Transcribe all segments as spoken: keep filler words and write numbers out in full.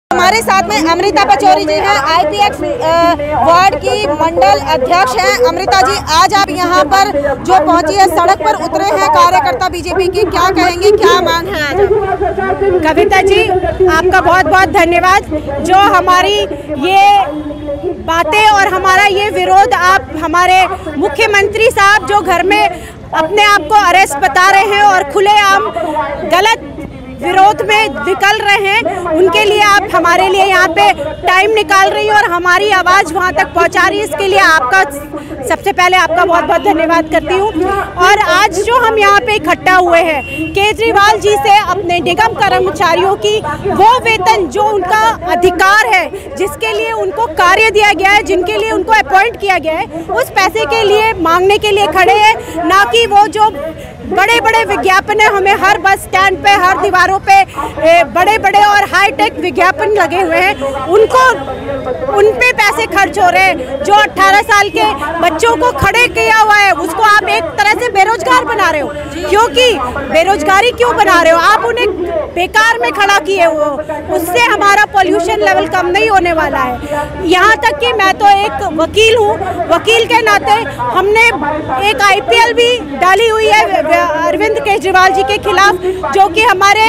हमारे साथ में अमृता पचौरी जी हैं, आईपीएक्स वार्ड की मंडल अध्यक्ष हैं। अमृता जी, आज आप यहाँ पर जो पहुँची है, सड़क पर उतरे हैं कार्यकर्ता बीजेपी की, क्या कहेंगे, क्या मांग है आज? कविता जी, आपका बहुत बहुत धन्यवाद। जो हमारी ये बातें और हमारा ये विरोध, आप हमारे मुख्यमंत्री साहब जो घर में अपने आप को अरेस्ट बता रहे हैं और खुलेआम गलत विरोध में निकल रहे हैं, उनके लिए आप हमारे लिए यहाँ पे टाइम निकाल रही हैं और हमारी आवाज़ वहाँ तक पहुँचा रही है। इसके लिए आपका सबसे पहले आपका बहुत बहुत धन्यवाद करती हूँ। और आज जो हम यहाँ पे इकट्ठा हुए हैं, केजरीवाल जी से अपने निगम कर्मचारियों की वो वेतन जो उनका अधिकार है, जिसके लिए उनको कार्य दिया गया है, जिनके लिए उनको अपॉइंट किया गया है, उस पैसे के लिए मांगने के लिए खड़े हैं, ना कि वो जो बड़े बड़े विज्ञापन है, हमें हर बस स्टैंड पे, हर दीवारों पे बड़े बड़े और हाईटेक विज्ञापन लगे हुए हैं, उनको उन पे पैसे खर्च हो रहे हैं। जो अठारह साल के बच्चों को खड़े किया हुआ है, उसको आप एक तरह से बेरोजगार बना रहे हो। क्योंकि बेरोजगारी क्यों बना रहे हो? आप उन्हें बेकार में खड़ा किए हो, उससे हमारा पॉल्यूशन लेवल कम नहीं होने वाला है। यहाँ तक कि मैं तो एक वकील हूँ, वकील के नाते हमने एक आईपीएल भी डाली हुई है अरविंद केजरीवाल जी के खिलाफ, जो कि हमारे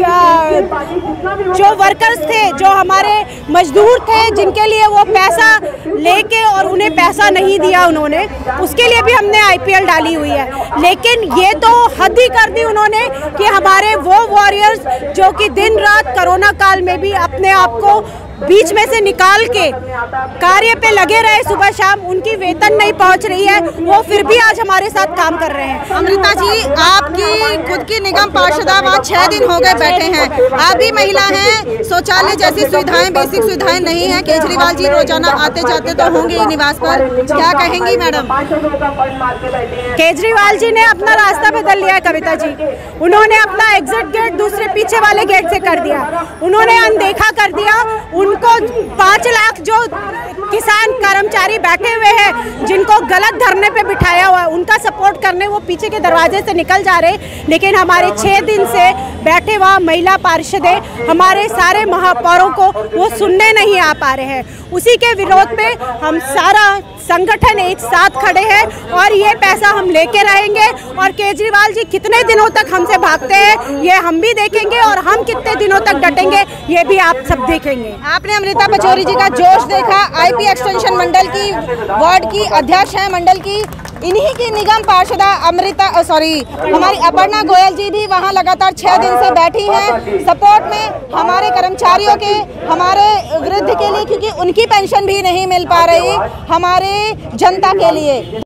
जो वर्कर्स थे, जो हमारे मजदूर थे, जिनके लिए वो पैसा लेके और उन्हें पैसा नहीं दिया उन्होंने, उसके लिए भी हमने आईपीएल डाली हुई है। लेकिन ये तो हद ही कर दी उन्होंने कि हमारे वो वॉरियर्स जो कि दिन रात कोरोना काल में भी अपने आप को बीच में से निकाल के कार्य पे लगे रहे, सुबह शाम, उनकी वेतन नहीं पहुंच रही है, वो फिर भी आज हमारे साथ काम कर रहे हैं। अमृता जी, आपकी खुद की निगम पार्षदा वहाँ छह दिन हो गए बैठे हैं, आप भी महिला हैं, शौचालय जैसी सुविधाएं, बेसिक सुविधाएं नहीं है। केजरीवाल जी रोजाना आते जाते तो होंगे ही निवास पर, क्या कहेंगी मैडम? केजरीवाल जी ने अपना रास्ता बदल लिया है कविता जी। उन्होंने अपना एग्जिट गेट दूसरे पीछे वाले गेट से कर दिया, उन्होंने अनदेखा कर दिया। उनको पाँच लाख जो किसान कर्मचारी बैठे हुए हैं, जिनको गलत धरने पे बिठाया हुआ है, उनका सपोर्ट करने वो पीछे के दरवाजे से निकल जा रहे। लेकिन हमारे छः दिन से बैठे हुआ महिला पार्षदें, हमारे सारे महापौरों को वो सुनने नहीं आ पा रहे हैं। उसी के विरोध में हम सारा संगठन एक साथ खड़े हैं और ये पैसा हम लेके रहेंगे। और केजरीवाल जी कितने दिनों तक हमसे भागते हैं, ये हम भी देखेंगे, और हम कितने दिनों तक डटेंगे, ये भी आप सब देखेंगे। आपने अमृता पचौरी जी का जोश देखा, आईपी एक्सटेंशन मंडल की वार्ड की अध्यक्ष हैं, मंडल की, इन्हीं की निगम पार्षदा अमृता सॉरी हमारी अपर्णा गोयल जी भी वहां लगातार छह दिन से बैठी हैं सपोर्ट में हमारे कर्मचारियों के, हमारे वृद्ध के लिए, क्योंकि उनकी पेंशन भी नहीं मिल पा रही, हमारे जनता के लिए।